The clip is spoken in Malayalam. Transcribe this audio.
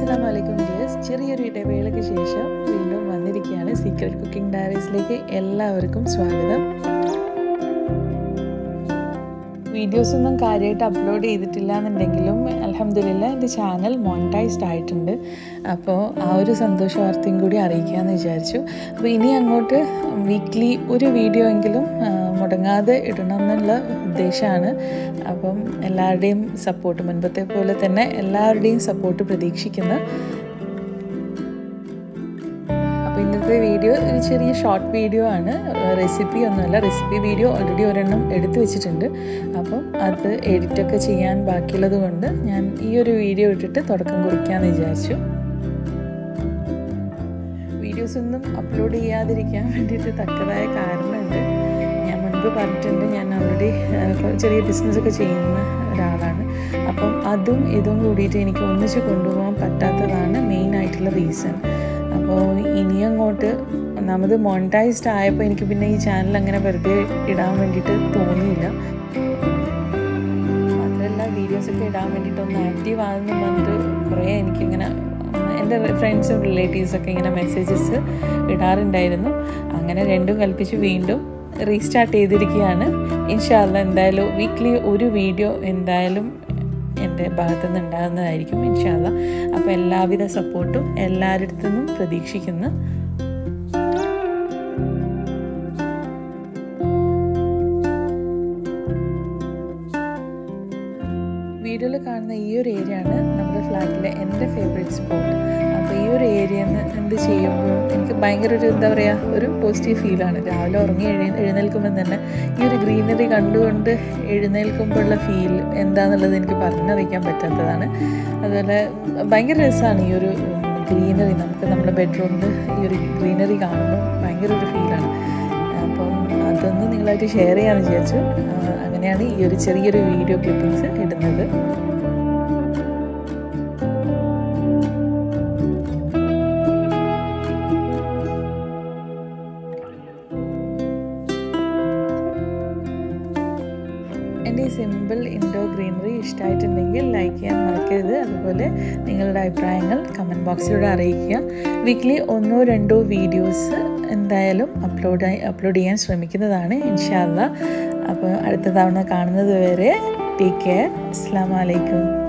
Assalamualaikum dears. ചെറിയൊരു ഇടവേളയ്ക്ക് ശേഷം വീണ്ടും വന്നിരിക്കുകയാണ് സീക്രട്ട് കുക്കിംഗ് ഡയറീസിലേക്ക് എല്ലാവർക്കും സ്വാഗതം. വീഡിയോസ് ഒന്നും കാര്യമായിട്ട് അപ്ലോഡ് ചെയ്തിട്ടില്ല എന്നുണ്ടെങ്കിലും അൽഹംദുലില്ലാ എൻ്റെ ചാനൽ മോണിറ്റൈസ്ഡ് ആയിട്ടുണ്ട്. അപ്പോൾ ആ ഒരു സന്തോഷ വാർത്തയും കൂടി അറിയിക്കാമെന്ന് വിചാരിച്ചു. അപ്പോൾ ഇനി അങ്ങോട്ട് വീക്ക്ലി ഒരു വീഡിയോ എങ്കിലും മുടങ്ങാതെ ഇടണം എന്നുള്ള ഉദ്ദേശമാണ്. അപ്പം എല്ലാവരുടെയും സപ്പോർട്ട് മുൻപത്തെ പോലെ തന്നെ എല്ലാവരുടെയും സപ്പോർട്ട് പ്രതീക്ഷിക്കുന്നു. അപ്പോൾ ഇന്നത്തെ വീഡിയോ ഒരു ചെറിയ ഷോർട്ട് വീഡിയോ ആണ്, റെസിപ്പി ഒന്നുമല്ല. റെസിപ്പി വീഡിയോ ഓൾറെഡി ഒരെണ്ണം എടുത്തു വെച്ചിട്ടുണ്ട്. അപ്പം അത് എഡിറ്റൊക്കെ ചെയ്യാൻ ബാക്കിയുള്ളത് കൊണ്ട് ഞാൻ ഈ ഒരു വീഡിയോ ഇട്ടിട്ട് തുടക്കം കുറിക്കാമെന്ന് വിചാരിച്ചു. വീഡിയോസ് ഒന്നും അപ്ലോഡ് ചെയ്യാതിരിക്കാൻ വേണ്ടിയിട്ട് തക്കതായ കാരണമുണ്ട്. ഞാൻ മുൻപ് പറഞ്ഞിട്ടുണ്ട്, ഞാൻ ഓൾറെഡി ചെറിയ ബിസിനസ്സൊക്കെ ചെയ്യുന്ന ഒരാളാണ്. അപ്പം അതും ഇതും കൂടിയിട്ട് എനിക്ക് ഒന്നിച്ച് കൊണ്ടുപോകാൻ പറ്റാത്തതാണ് മെയിനായിട്ടുള്ള റീസൺ. അപ്പോൾ ഇനിയങ്ങോട്ട് ഒന്നാമത് മോണിറ്റൈസ്ഡ് ആയപ്പോൾ എനിക്ക് പിന്നെ ഈ ചാനൽ അങ്ങനെ വെറുതെ ഇടാൻ വേണ്ടിയിട്ട് തോന്നിയില്ല. മാത്രമല്ല വീഡിയോസൊക്കെ ഇടാൻ വേണ്ടിയിട്ട് ഒന്ന് ആക്റ്റീവ് ആകുന്നു പറഞ്ഞിട്ട് കുറേ എനിക്കിങ്ങനെ എൻ്റെ ഫ്രണ്ട്സും റിലേറ്റീവ്സൊക്കെ ഇങ്ങനെ മെസ്സേജസ് ഇടാറുണ്ടായിരുന്നു. അങ്ങനെ രണ്ടും കൽപ്പിച്ച് വീണ്ടും റീസ്റ്റാർട്ട് ചെയ്തിരിക്കുകയാണ്. ഇൻഷാ അല്ലാഹ് എന്തായാലും വീക്ക്ലി ഒരു വീഡിയോ എന്തായാലും എൻ്റെ ഭാഗത്തു നിന്ന് ഉണ്ടാകുന്നതായിരിക്കും ഇൻഷാ അല്ലാഹ്. അപ്പോൾ എല്ലാവിധ സപ്പോർട്ടും എല്ലാവരുടെ നിന്നും പ്രതീക്ഷിക്കുന്നു. വീഡിയോയിൽ കാണുന്ന ഈ ഒരു ഏരിയ ആണ് നമ്മുടെ ഫ്ലാറ്റിലെ എൻ്റെ ഫേവറേറ്റ് സ്പോട്ട്. അപ്പോൾ ഈ ഒരു ഏരിയയിൽ നിന്ന് എന്ത് ചെയ്യുമ്പോൾ എനിക്ക് ഭയങ്കര ഒരു എന്താ പറയുക, ഒരു പോസിറ്റീവ് ഫീലാണ്. രാവിലെ ഉറങ്ങി എഴുന്നേൽക്കുമ്പോൾ തന്നെ ഈ ഒരു ഗ്രീനറി കണ്ടുകൊണ്ട് എഴുന്നേൽക്കുമ്പോഴുള്ള ഫീൽ എന്താണെന്നുള്ളത് എനിക്ക് പറഞ്ഞറിയിക്കാൻ പറ്റാത്തതാണ്. അതുപോലെ ഭയങ്കര രസമാണ് ഈ ഒരു ഗ്രീനറി. നമുക്ക് നമ്മുടെ ബെഡ്റൂമിൽ ഈ ഒരു ഗ്രീനറി കാണുമ്പോൾ ഭയങ്കര ഒരു ഫീലാണ്. അപ്പം അതൊന്ന് നിങ്ങളായിട്ട് ഷെയർ ചെയ്യാമെന്ന് വിചാരിച്ചു. അങ്ങനെയാണ് ഈ ഒരു ചെറിയൊരു വീഡിയോ ക്ലിപ്പിങ്സ് ഇടുന്നത്. എൻ്റെ ഈ സിമ്പിൾ ഇൻഡോർ ഗ്രീനറി ഇഷ്ടമായിട്ടുണ്ടെങ്കിൽ ലൈക്ക് ചെയ്യാൻ മറക്കരുത്. അതുപോലെ നിങ്ങളുടെ അഭിപ്രായങ്ങൾ കമൻറ്റ് ബോക്സിലൂടെ അറിയിക്കുക. വീക്ക്ലി 1-2 വീഡിയോസ് എന്തായാലും അപ്ലോഡ് ചെയ്യാൻ ശ്രമിക്കുന്നതാണ് ഇൻഷാ അല്ലാഹ്. അപ്പോൾ അടുത്ത തവണ കാണുന്നത് വരെ ടേക്ക് കെയർ. അസ്സലാമു അലൈക്കും.